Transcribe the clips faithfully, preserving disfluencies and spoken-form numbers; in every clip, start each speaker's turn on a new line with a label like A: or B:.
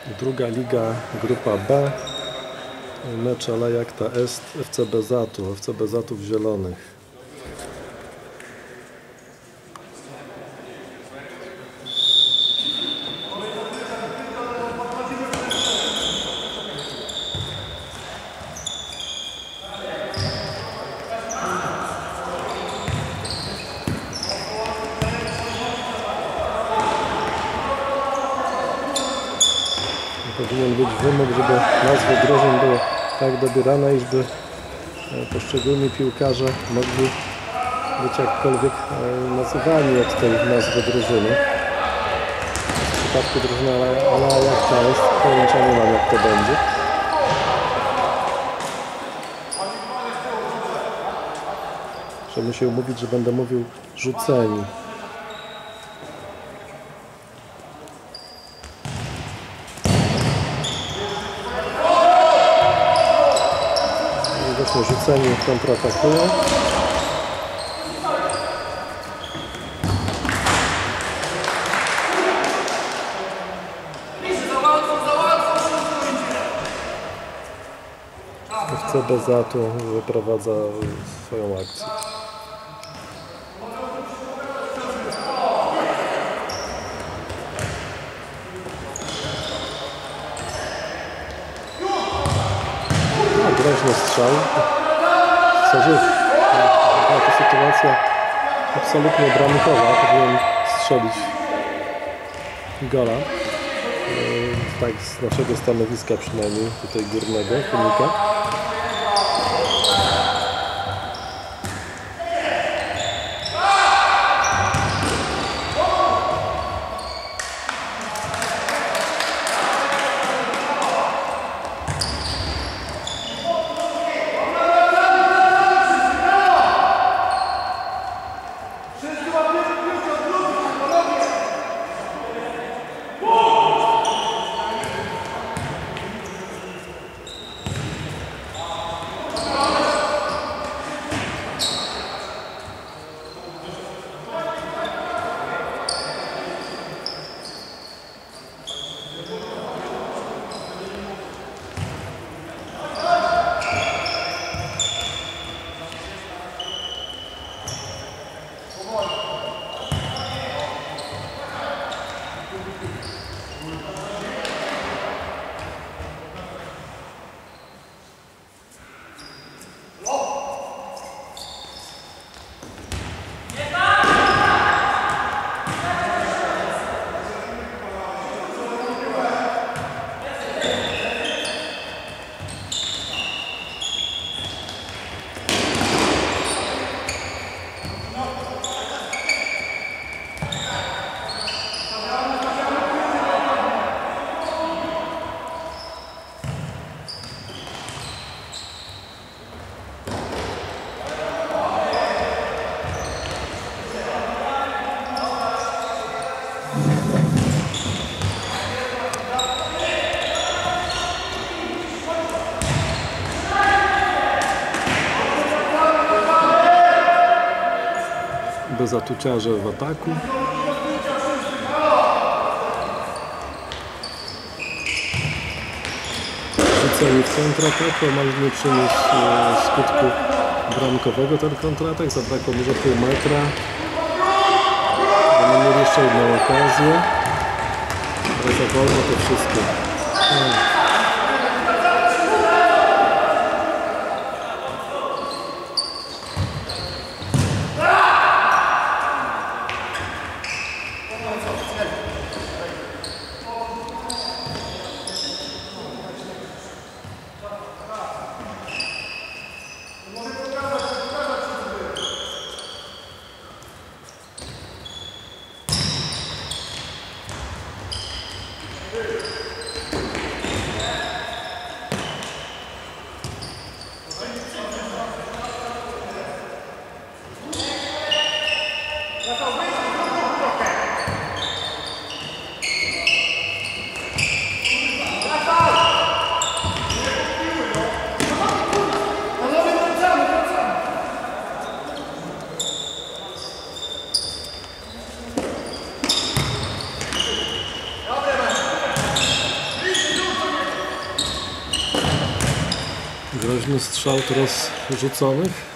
A: Druga liga, grupa B. Mecz Alajacta Est, F C Bezatu, F C Bezatów Zielonych. Powinien być wymóg, żeby nazwy drużyn były tak dobierane, iżby poszczególni piłkarze mogli być jakkolwiek nazywani od tej nazwy drużyny. W przypadku drużyny Alajacta jest, pojęcia nie mam, jak to będzie. Muszę się umówić, że będę mówił rzuceni. Rzucenie kontratakuje. F C Bezatu wyprowadza swoją akcję. Groźny strzał. W zasadzie ta sytuacja absolutnie bramkowa. Powinien strzelić gola. Tak z naszego stanowiska przynajmniej, tutaj górnego wynika. Bezatuciarze w ataku. Rzucenie w kontrataku, omal nie przyniósł skutku bramkowego ten kontratak, zabrakło może pół metra. Będą mieli jeszcze jedną okazję, ale za wolno to wszystko. No. Groźny strzał teraz rzuconych.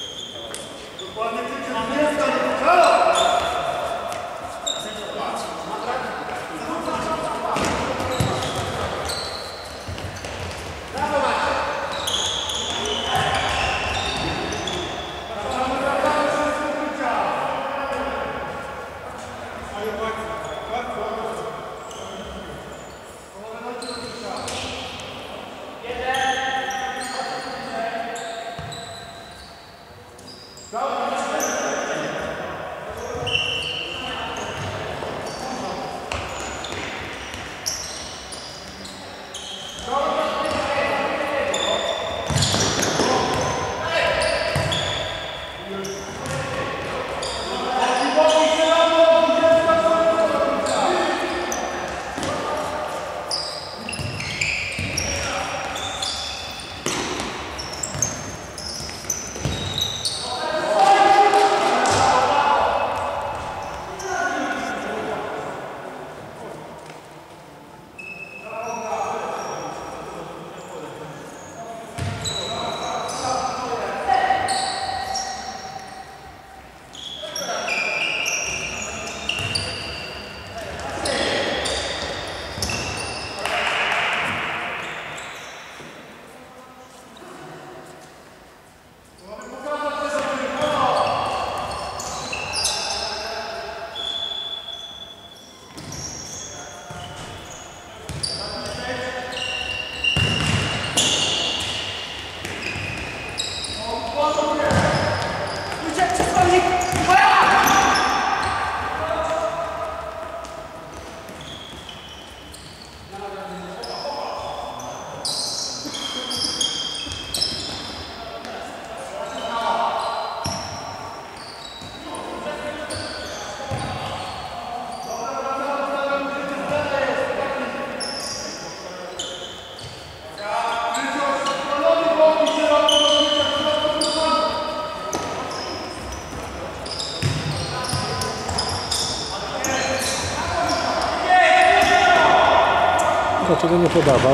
A: Dlaczego nie podawał?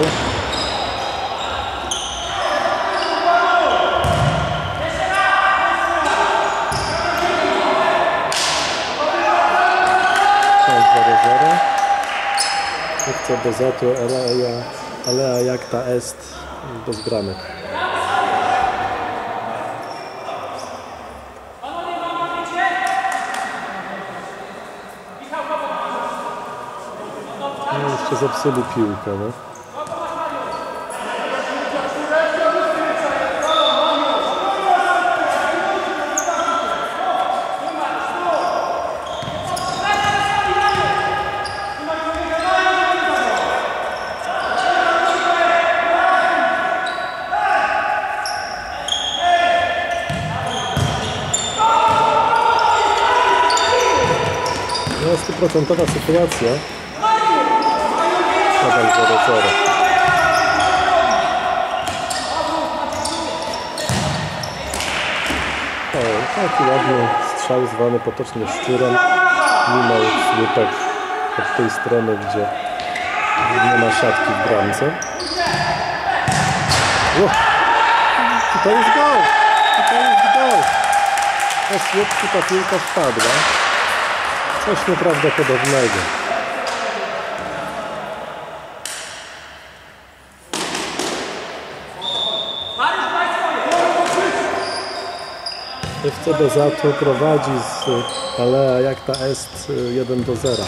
A: zero zero. Chce bez zatu, ale, ale jak ta est bez bramek. No, jeszcze zepsuli piłkę, no. Stuprocentowa sytuacja. Nadal zero zero. O, taki ładny strzał zwany potocznie szczurem. Mimo słupek od tej strony, gdzie nie ma siatki w bramce. O, i to jest gol! I to jest gol! Na słupki ta piłka wpadła. Coś nieprawdopodobnego. F C Bezzatu prowadzi z Alea jak ta est jeden do zera.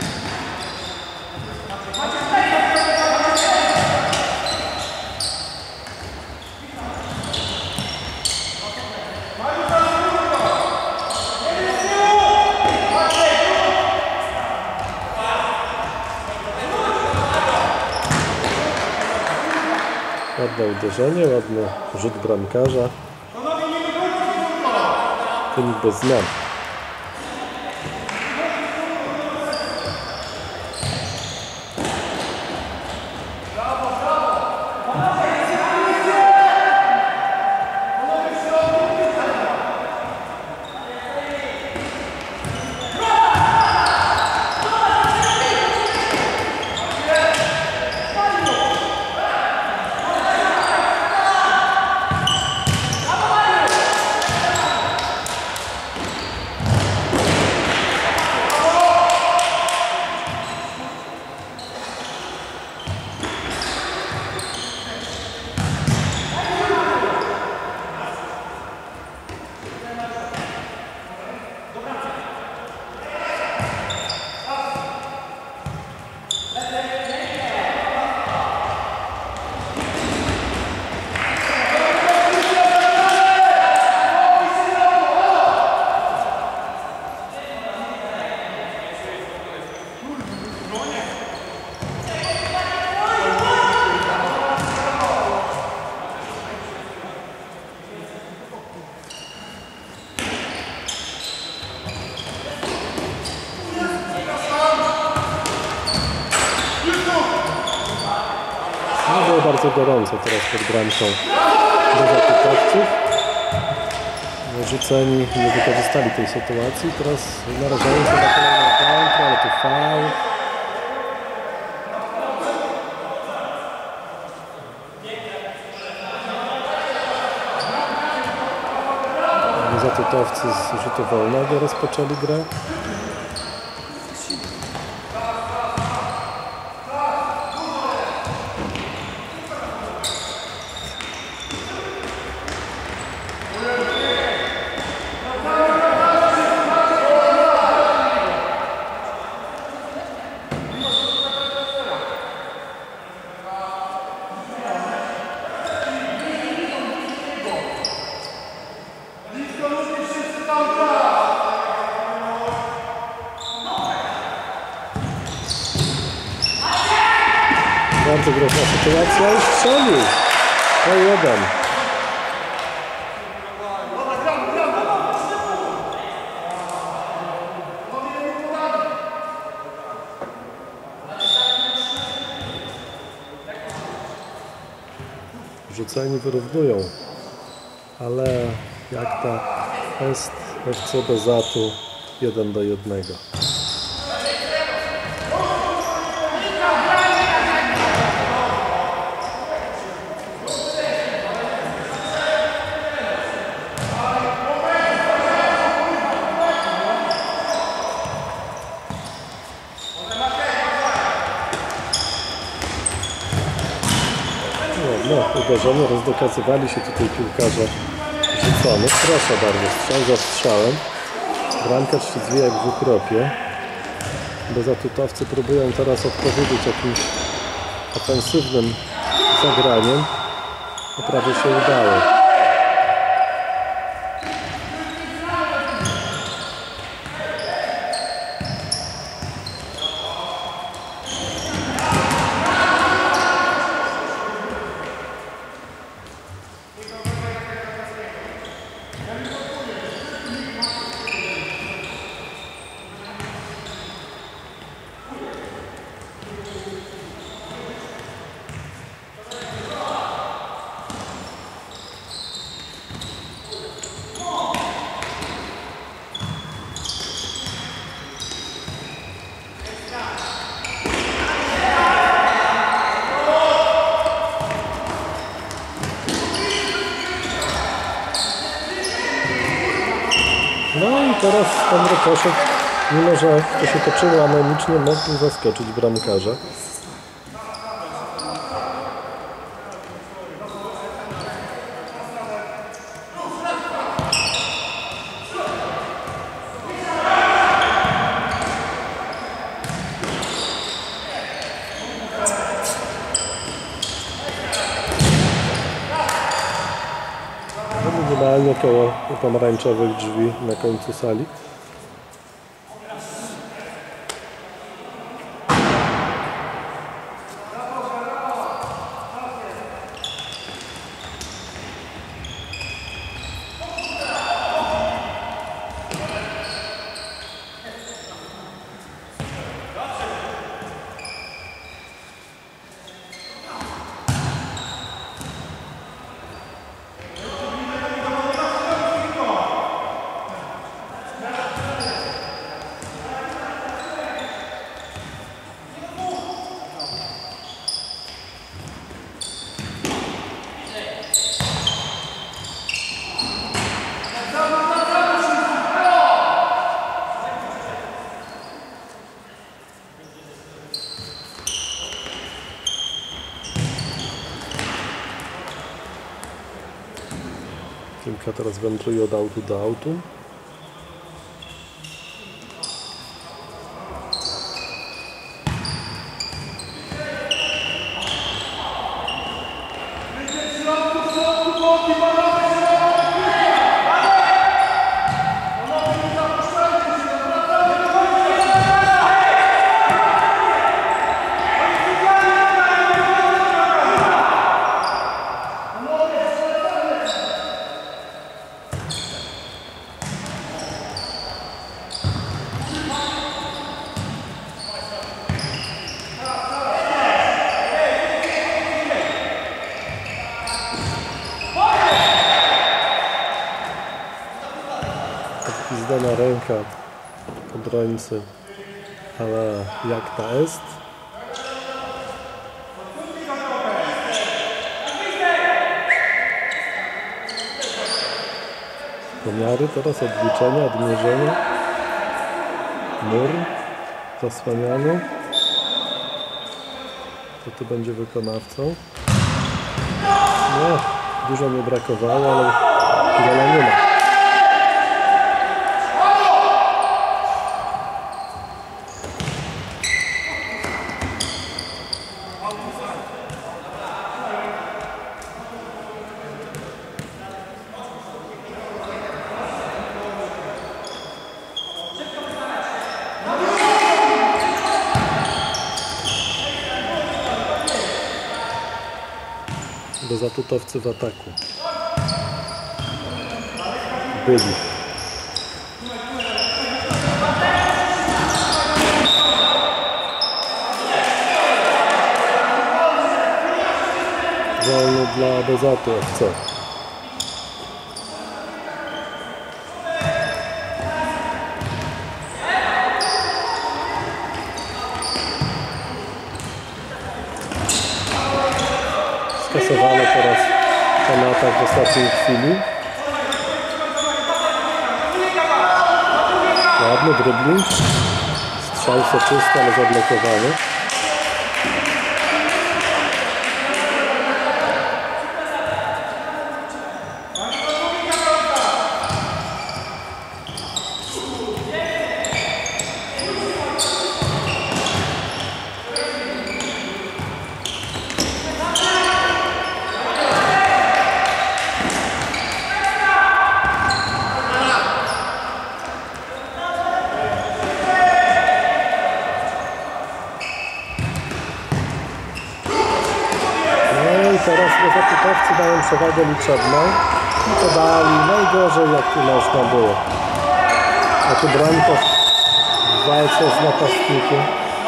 A: Ładne uderzenie, ładny rzut bramkarza. Wynik bez zmian. No było bardzo gorąco teraz pod bramką do zakupowców. Rzuceni nie wykorzystali tej sytuacji. Teraz narażają się na kolejną kontrę, ale tu faul. Zatutowcy z rzutu wolnego rozpoczęli grę. Bardzo groźna sytuacja i strzelił. To jeden. Rzuceni wyrównują. Ale jak ta jest F C Bezatu jeden do jednego. No, uderzony, rozdokazywali się tutaj piłkarze rzuconych. Proszę bardzo, strzał za strzałem. Bramkarz się zwie jak w ukropie. Bezatutowcy próbują teraz odpowiedzieć jakimś ofensywnym zagraniem. To prawie się udało. No i teraz ten rykoszet, mimo że to się toczyło anemicznie, mógł zaskoczyć bramkarza. Minimalnie koło pomarańczowych drzwi na końcu sali. Piłka teraz wędruje od autu do autu. udana ręka obrońcy, ale jak ta jest? Pomiary teraz, odliczenia, odmierzenia. Mur zasłaniany. To tu będzie wykonawcą. Nie, dużo nie brakowało, ale gola nie ma. Do zatutowcy w ataku byli. Wolny dla Bezatu F C. Skasowano teraz ten atak w ostatniej chwili. Ładny dribbling. Strzał soczysty, ale zablokowany. Teraz rezerwowcy dają przewagę liczebną i to dali najgorzej, jak tu można było. A tu bramka w walce z napastnikiem.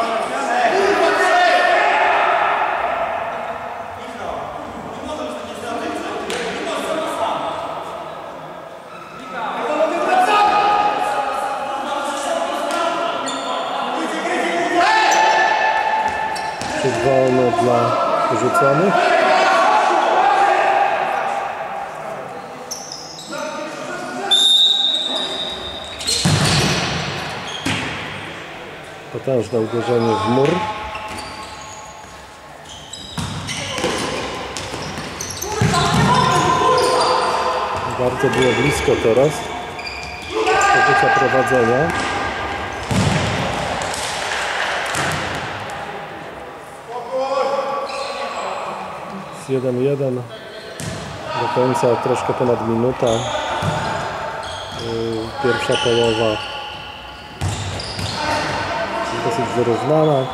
A: Rzut wolny dla rzuconych. Potężne uderzenie w mur. Bardzo było blisko teraz do prowadzenia. Z jeden jeden do końca troszkę ponad minuta. Pierwsza połowa dosyć wyrównana.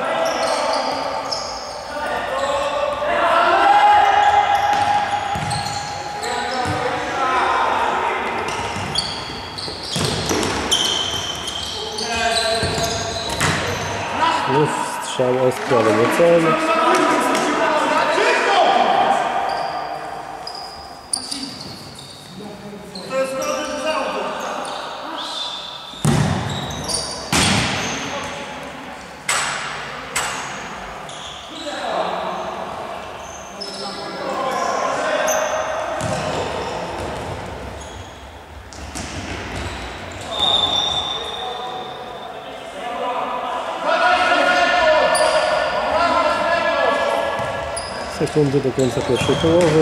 A: Znów strzał ostry, ale nie celny. Sekundy do końca pierwszej połowy.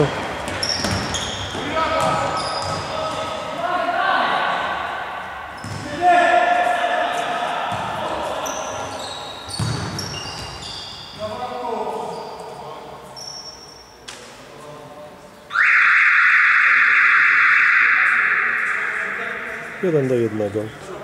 A: Jeden do jednego.